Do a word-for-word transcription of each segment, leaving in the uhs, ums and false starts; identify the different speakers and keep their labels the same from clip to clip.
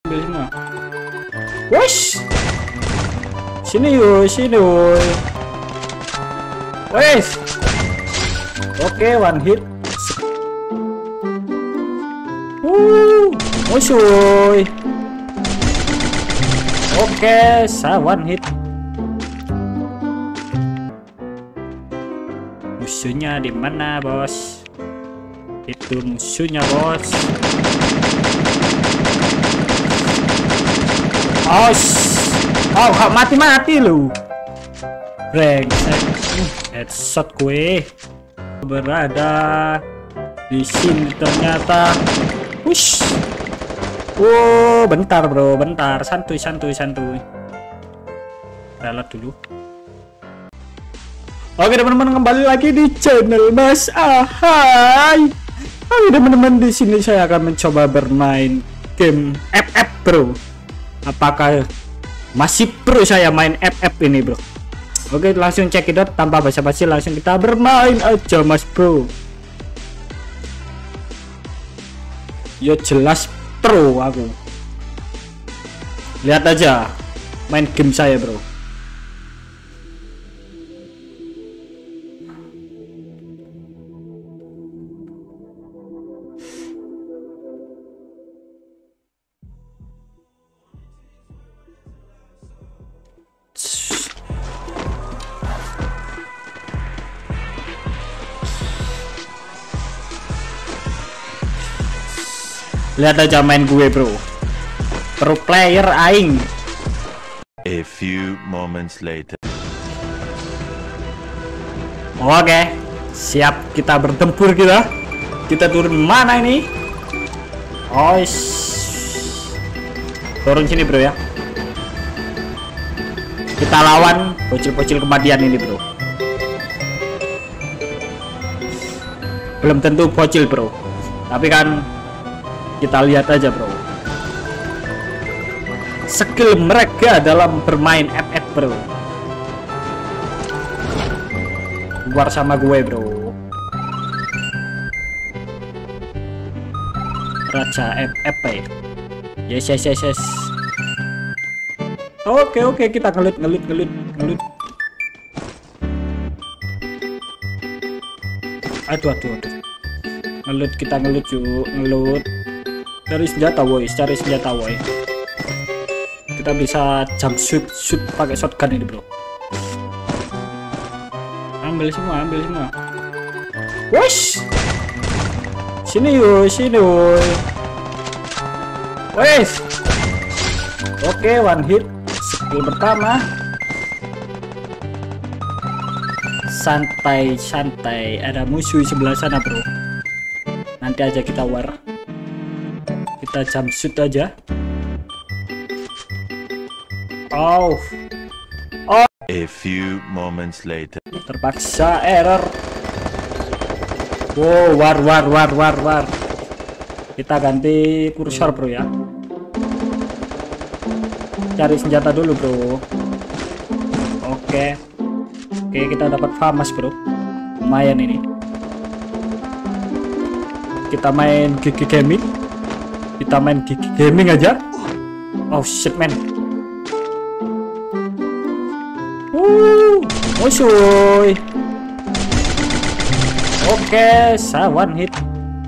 Speaker 1: Ambil semua. Wush. Sini yuk, sini woi. Wes. Oke, one hit. Wuh, musuh. Oke, saya one hit. Musuhnya di mana, bos? Itu musuhnya, bos. Oh, oh, gak mati-mati lu. Brengsek. Headshot gue. Berada di sini ternyata. Wush. Wow, bentar bro, bentar. Santuy, santuy, santuy. Reload dulu. Oke teman-teman, kembali lagi di channel Mas Ahai. Oke teman-teman, di sini saya akan mencoba bermain game F F bro. Apakah masih pro saya main F F ini bro? Oke, langsung check it out tanpa basa-basi, langsung kita bermain aja mas bro. Ya jelas pro aku. Lihat aja main game saya bro. Lihat aja main gue bro, pro player aing.
Speaker 2: A few moments later.
Speaker 1: Oke, siap kita bertempur kita. Kita turun mana ini? Oh, turun sini bro ya. Kita lawan bocil-bocil kematian ini bro. Belum tentu bocil bro, tapi kan kita lihat aja bro skill mereka dalam bermain F F bro. Keluar sama gue bro, Raja F F ya. Yes yes yes yes. Oke oke, kita ngelut ngelut ngelut ngelut. Aduh aduh aduh. Ngelut, kita ngelut yuk, ngelut. Cari senjata woi, cari senjata woi. Kita bisa jump shoot shoot pakai shotgun ini bro. Ambil semua, ambil semua. Wush. Sini yuk, sini woi. Wes. Oke, one hit. Skill pertama. Santai, santai. Ada musuh sebelah sana bro. Nanti aja kita war. Kita jump shoot aja. Oh. Oh.
Speaker 2: A few moments later.
Speaker 1: Terpaksa error. Wow, war war war war war. Kita ganti kursor bro ya. Cari senjata dulu bro. Oke. Oke, kita dapat famas bro. Lumayan ini. Kita main Gigi Gaming. Kita main Gigi Gaming aja. Oh shit man. Wuh, musuh. Oke, saya one hit.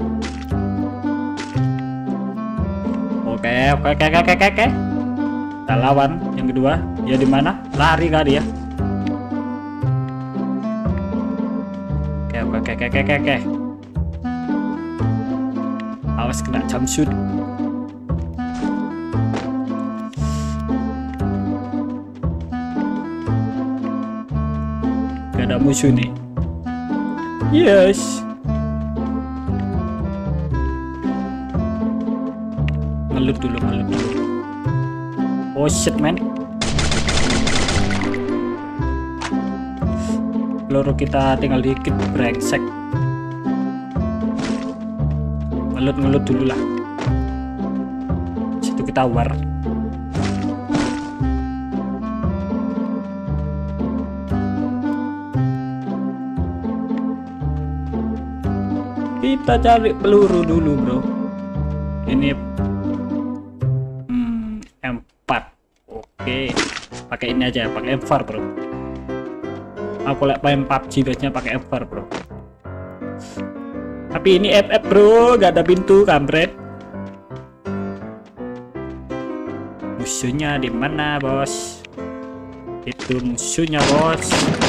Speaker 1: Oke, oke, oke, oke, oke, oke. Kita lawan yang kedua. Dia di mana? Lari kali ya. Oke, oke, oke, oke, oke, oke. Awas kena jump shoot. Gak ada musuh nih. Yes. Ngelut dulu, ngelut dulu. Oh shit man. Peluru kita tinggal dikit, brengsek. Ngelut-ngelut dulu lah. Situ kita war. Kita cari peluru dulu bro. Ini hmm, M empat. Oke, pakai ini aja, pakai M empat bro. Aku lihat main P U B G biasanya pakai M empat bro. Tapi ini F F bro, gak ada pintu kampret. Musuhnya di mana bos? Itu musuhnya bos.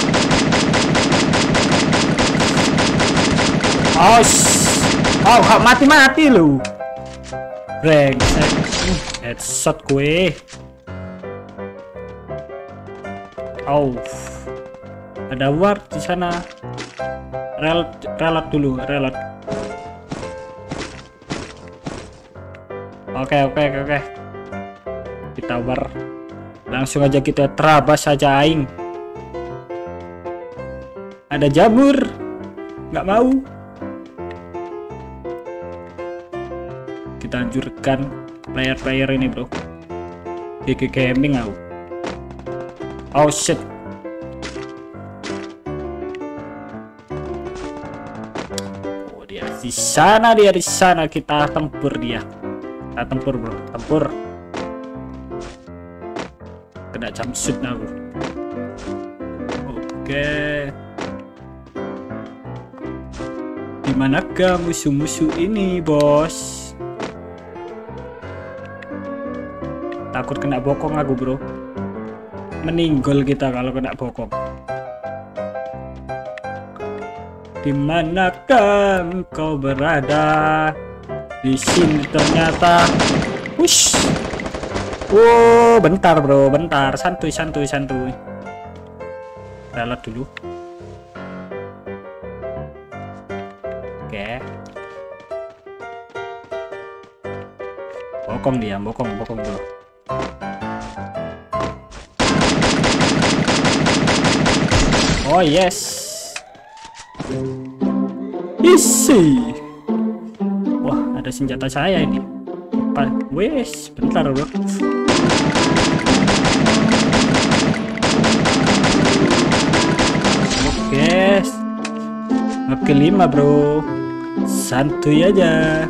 Speaker 1: Oh, oh, oh mati-mati lu. Brengsek. Headshot gue. Oh. Ada ward di sana. Reload, reload dulu, reload. Oke, oke, oke, oke. Kita war. Langsung aja kita terabas saja aing. Ada jamur. Nggak mau. Kita hancurkan player-player ini bro. G G Gaming aku. Oh shit. Oh dia di sana, dia di sana. Kita tempur dia. Kita tempur bro, tempur. Kena jumpsuit aku. Oke. Dimanakah musuh-musuh ini bos? Takut kena bokong aku bro. Meninggal kita kalau kena bokong. Dimanakah engkau berada? Di sini ternyata. Wush. Wow, bentar bro, bentar. Santuy, santuy, santuy. Reload dulu. Oke. Bokong dia, bokong, bokong bro. Oh yes. Isi. Wah, ada senjata saya ini. Wes, bentar bro. Oke. Oke lima bro. Santuy aja.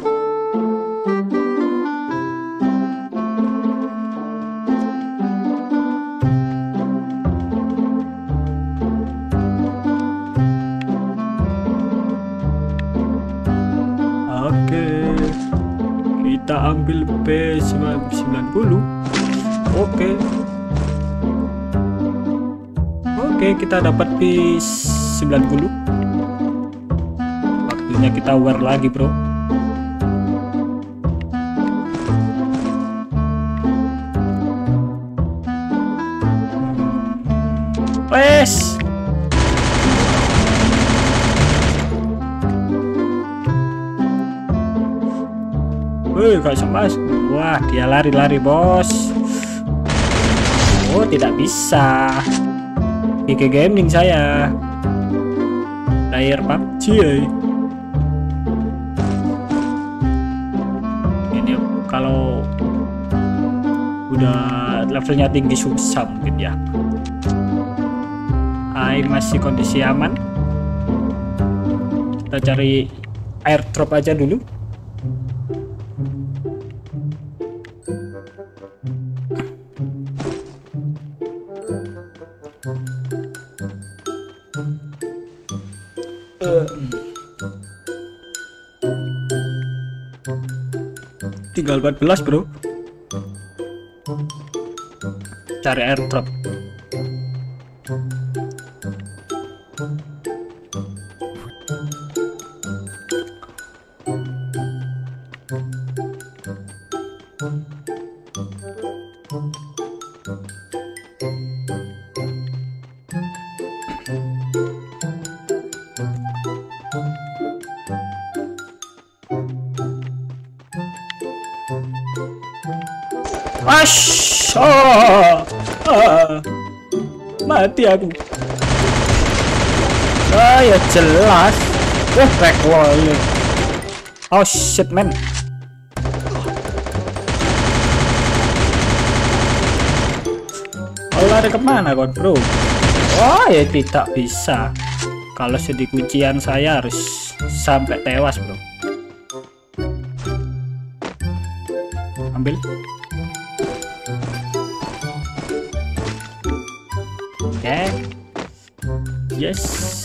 Speaker 1: Kita ambil P sembilan puluh. Oke. Oke, kita dapat P sembilan puluh. Waktunya kita war lagi, bro. Wes. Wih, kok semas? Wah, dia lari-lari, bos. Oh, tidak bisa. G G Gaming saya. Player P U B G. Ya. Ini kalau udah levelnya tinggi susah mungkin ya. Aing masih kondisi aman. Kita cari airdrop aja dulu. Tinggal empat belas bro. Cari airdrop. Ash, oh, ah, mati aku. Ah ya jelas. Oh back wall. Oh shit man. Oh lari kemana kon bro? Oh ya tidak bisa. Kalau sedih kuncian saya harus sampai tewas bro. Ambil. Oke. Yes.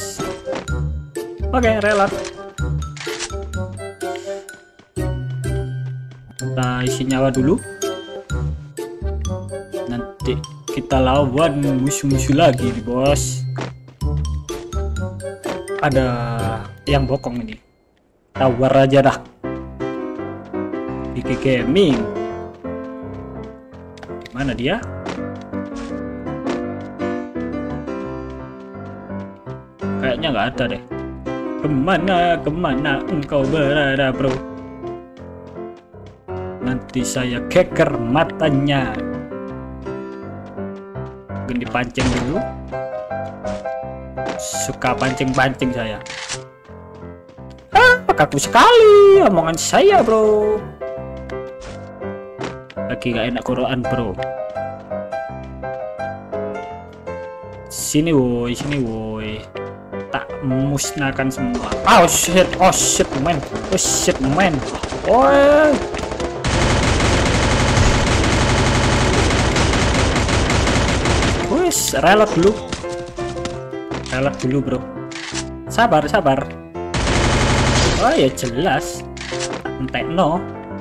Speaker 1: Oke, reload. Kita isi nyawa dulu. Nanti kita lawan musuh-musuh lagi nih, bos. Ada yang bokong ini. Tawar aja dah. Biki Gaming. Mana dia? Kayaknya nggak ada deh. Kemana, kemana engkau berada, bro? Nanti saya keker matanya. Mungkin dipancing dulu. Suka pancing-pancing saya. Ah, kaku sekali omongan saya, bro. Lagi gak enak Quran, bro. Sini woi, sini woi. Tak musnahkan semua. Oh shit, oh shit man, oh shit man. Oh. Wes, reload dulu. Reload dulu, bro. Sabar, sabar. Oh ya jelas. Entek no.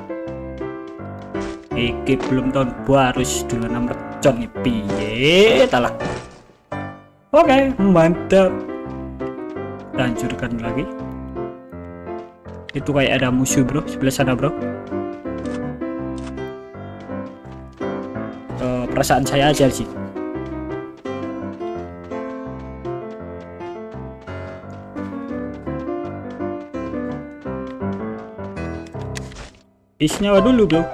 Speaker 1: Iki belum tahun baru dulu enam recon nih piye talah. Oke, mantap. Hancurkan lagi. Itu kayak ada musuh, bro, sebelah sana, bro. Uh, perasaan saya aja sih. Isi nyawa dulu, bro.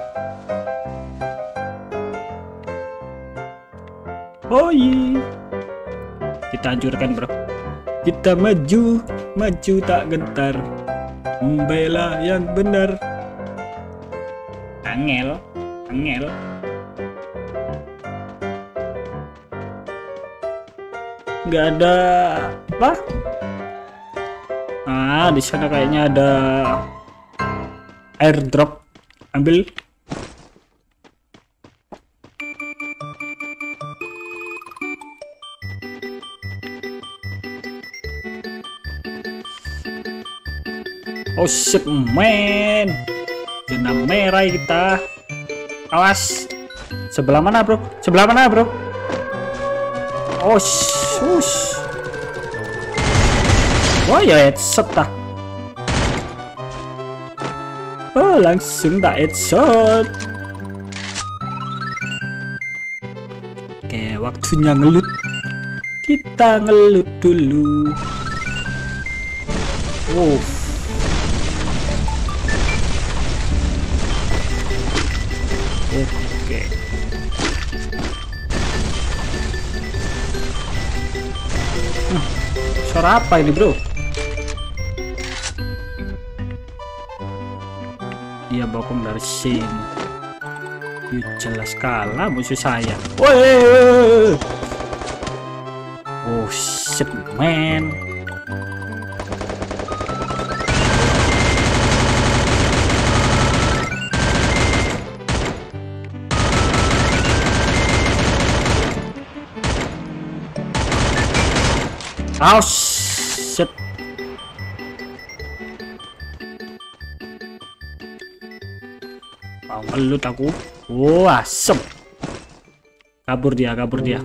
Speaker 1: Oh iya. Kita hancurkan, bro. Kita maju, maju tak gentar, membela yang benar. Angel, angel. Nggak ada apa? Ah, di sana kayaknya ada airdrop. Ambil. Oh shit man, zona merah kita. Awas. Sebelah mana, bro? Sebelah mana, bro? Oh shush. Oh ya headshot dah. Oh langsung tak headshot. Oke, waktunya ngelut. Kita ngelut dulu. Wow. Oke. Hmm, suara apa ini, bro? Dia bokong dari sini. Yuk, jelas kalah musuh saya. Woi. Oh shit man. Oh shit. Mau ngelut aku. Oh asem. Kabur dia, kabur dia.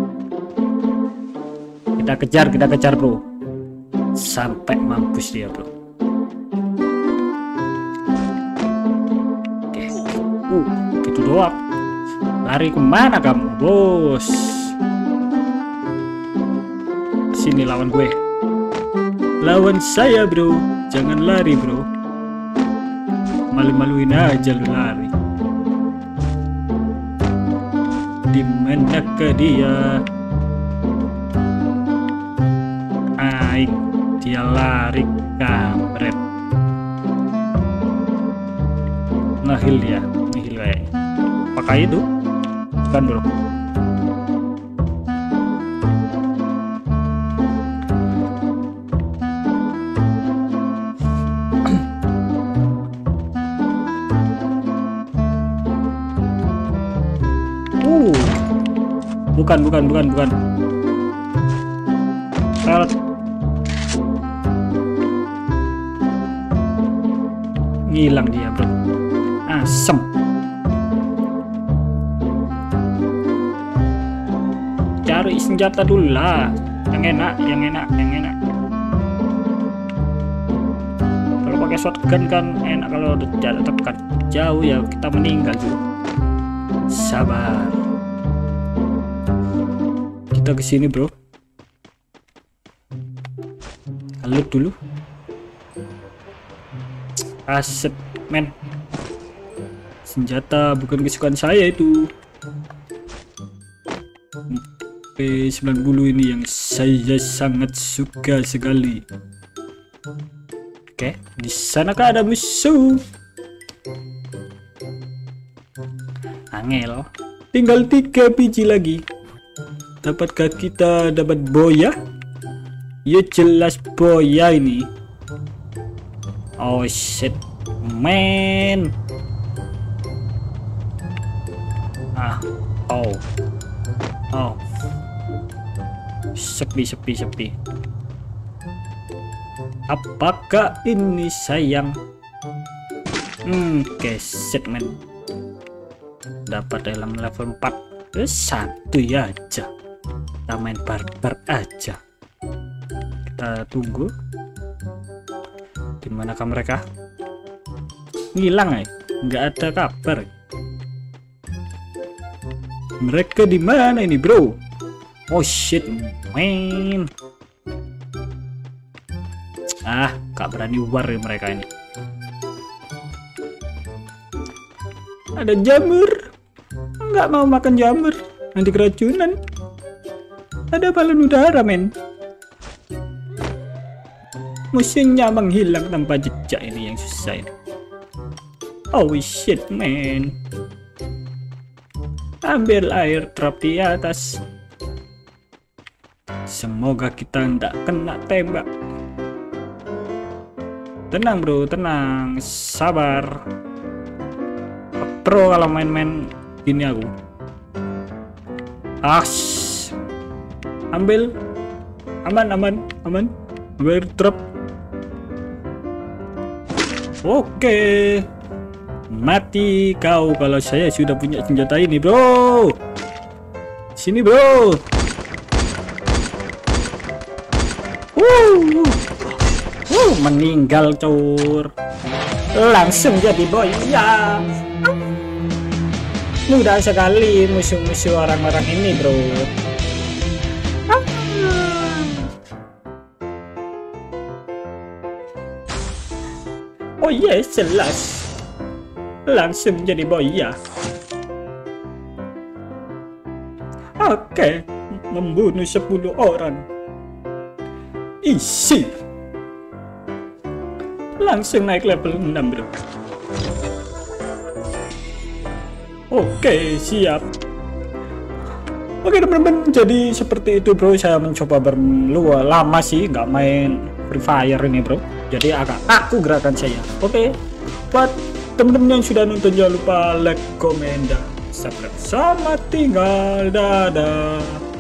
Speaker 1: Kita kejar, kita kejar, bro. Sampai mampus dia, bro. Oke. Uh, gitu doang. Lari kemana kamu, bos? Sini lawan gue. Lawan saya, bro. Jangan lari, bro. Malu-maluin aja lu lari. Dimana ke dia? Aik, dia lari kampret. Ngehil dia, ngehil kayaknya. Pakai itu? Bukan, bro. Bukan, bukan, bukan, bukan. Seret. Ngilang dia bro. Asem. Cari senjata dulu lah. Yang enak, yang enak, yang enak. Kalau pakai shotgun kan enak, kalau jarak dekat jauh ya kita meninggal dulu. Sabar. Kita ke sini bro. Loot dulu. Aset men. Senjata bukan kesukaan saya itu. P sembilan puluh ini yang saya sangat suka sekali. Oke, di sana kah ada musuh? Angel. Tinggal tiga biji lagi. Dapatkah kita dapat boya? Ya jelas boya ini. Oh shit, man. Ah, oh, oh. Sepi, sepi, sepi. Apakah ini sayang? Hmm, keset men. Dapat dalam level empat. Eh, satu ya aja. Kita main barbar aja. Kita tunggu. Dimanakah mereka? Ngilang ya? Nggak ada kabar. Mereka di mana ini bro? Oh shit, man. Ah, gak berani war ya mereka ini. Ada jamur. Nggak mau makan jamur, nanti keracunan. Ada balon udara men. Musuhnya menghilang tanpa jejak, ini yang susah ini. Oh shit man. Ambil air drop di atas. Semoga kita tidak kena tembak. Tenang bro, tenang, sabar. Pro kalau main-main gini aku. Ash. Ambil. Aman, aman, aman. Ambil drop. Oke. Mati kau kalau saya sudah punya senjata ini bro. Sini bro. Uh, uh, meninggal cur. Langsung jadi boya. Mudah sekali musuh-musuh orang-orang ini bro. Oh yes, jelas. Langsung jadi boya. Oke, membunuh sepuluh orang. Isi. Langsung naik level enam bro. Oke, siap. Oke teman-teman, jadi seperti itu bro. Saya mencoba berluar lama sih nggak main Free Fire ini bro. Jadi agak kaku gerakan saya. Oke, buat teman-teman yang sudah nonton jangan lupa like, komen, dan subscribe. Selamat tinggal, dadah.